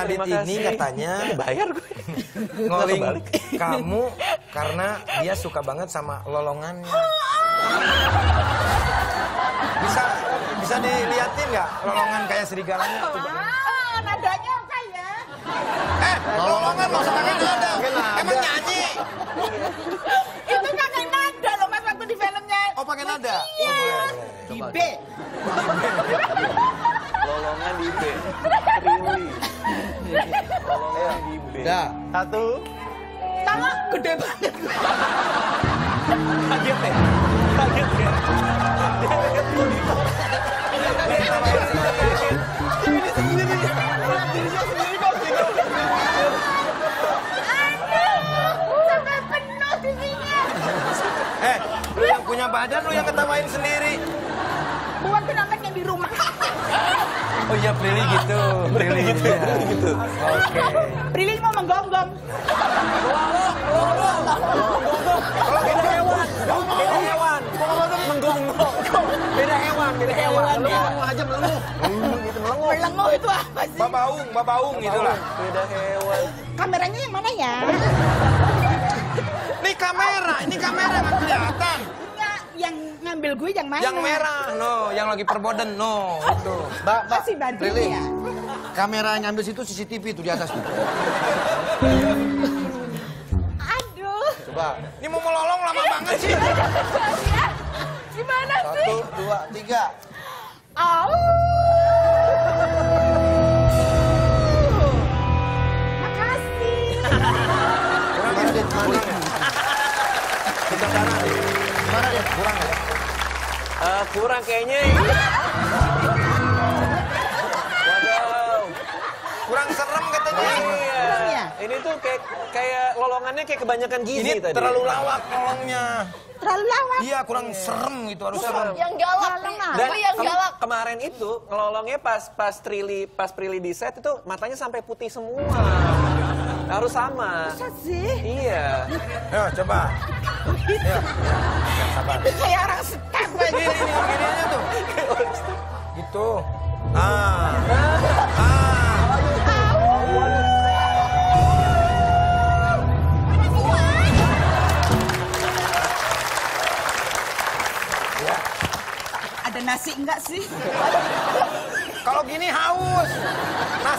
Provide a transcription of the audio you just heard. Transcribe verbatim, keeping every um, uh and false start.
Radit ini katanya bayar gue. ngoling kamu karena dia suka banget sama lolongannya. Bisa bisa diliatin nggak lolongan kayak serigalanya? Ah, nadanya kayak. Eh, lolongan maksudnya kan ada. Emang nyanyi? Itu kagak nada loh Mas waktu di filmnya. Oh, pakai nada? Iya. Di B. Lolongan di B. Trili. Lolongan di B. Dah. Satu. Sama gede banget. Kaget deh. Kaget deh. Sampai penuh di sini. Eh, lu yang punya badan lu yang ketawain sendiri. Buat kenangannya di rumah. Oh iya, Prilly gitu. Prilly gitu. Prilly gitu. Oke. Prilly mau menggonggong. Beda hewan. Beda hewan. Menggonggong. Beda hewan. Beda hewan. Melengok aja melengok. Gitu melengok. Melenguh itu apa sih? Babaung, babaung gitulah. Beda hewan. Kameranya yang mana ya? Ini kamera, ini kamera nggak kelihatan. Enggak, yang ngambil gue yang mana? Yang merah, no, yang lagi perboden, no, itu. Mbak, Mbak, Masih bantu Prilly, ya? kamera yang ngambil situ C C T V tuh di atas tuh. Aduh. Coba. Ini mau melolong lama banget sih. Ya, gimana sih? Satu, dua, tiga. Au. Makasih. Kurang ya, Dit? Kurang ya? Kita sana, Dit. Mana dia? Kurang ya? Eh, kurang kayaknya. Waduh. Kurang serem katanya. Iya. ya? Ini tuh kayak kayak lolongannya kayak kebanyakan gizi Ini tadi. terlalu lawak nolongnya. Terlalu lawak. Iya, kurang serem gitu harusnya. Yang galak, Pri. Dan Aku yang kema- galak. kemarin itu ngelolongnya pas pas Trili pas Prilly di set itu matanya sampai putih semua. Harus sama. Masa sih? Iya. Ayo, coba. Ayo. Sabar. Kayak orang step Ini, aja. ini, ini aja tuh. Gitu. Ah. Ah. Ada nasi enggak sih? Kalau gini haus.